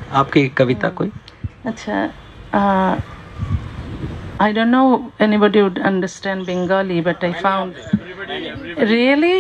आपकी कविता कोई? अच्छा, I don't know anybody would understand Bengali, but I found really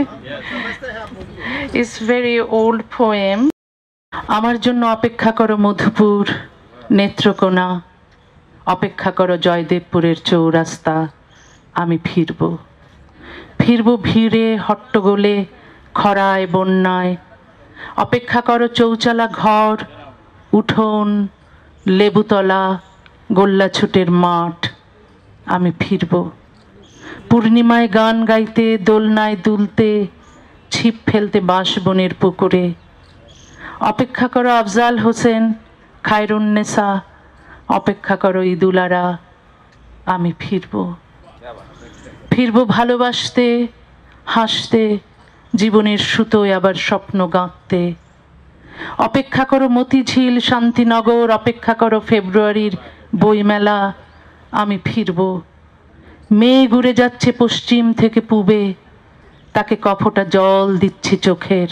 it's very old poem. আমার জন্য অপেক্ষা করো মধুপুর নেত্রকোনা, অপেক্ষা করো জয়দেবপুরের চৌরাস্তা, আমি ফিরব। ফিরব ভিড়ে হট্টগোলে খরায় বন্যায়, অপেক্ষা করো চৌচালা ঘর, উঠোন, লেবুতলা, গোল্লাছুটের মাঠ, আমি ফিরব। পূর্ণিমায় গান গাইতে, দোলনায় দুলতে, ছিপ ফেলতে বাঁশবনের পুকুরে, অপেক্ষা করো আফজাল হোসেন, খায়রুন্নেসা, অপেক্ষা করো ইদুলারা, আমি ফিরব। ফিরব ভালোবাসতে, হাসতে, জীবনের সুতোয় আবার স্বপ্ন গাঁথতে, অপেক্ষা করো মতিঝিল, শান্তিনগর, অপেক্ষা করো ফেব্রুয়ারির বইমেলা, আমি ফিরব। মেয়ে ঘুরে যাচ্ছে পশ্চিম থেকে পূবে, তাকে কফোটা জল দিচ্ছি চোখের,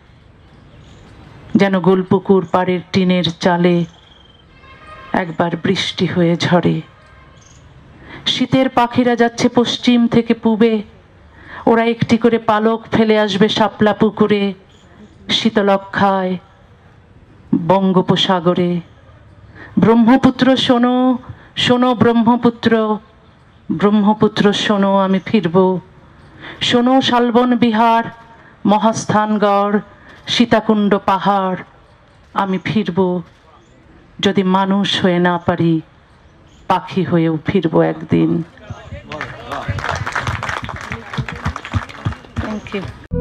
যেন গোলপুকুর পাড়ের টিনের চালে একবার বৃষ্টি হয়ে ঝরে। শীতের পাখিরা যাচ্ছে পশ্চিম থেকে পূবে, ওরা একটি করে পালক ফেলে আসবে শাপলা পুকুরে, শীতলক্ষায়, বঙ্গোপসাগরে। ব্রহ্মপুত্র শোনো, শোনো ব্রহ্মপুত্র, ব্রহ্মপুত্র শোনো, আমি ফিরব। শোনো শালবন বিহার, মহাস্থানগড়, সীতাকুণ্ড পাহাড়, আমি ফিরব। যদি মানুষ হয়ে না পারি, পাখি হয়েও ফিরব একদিন। Thank you.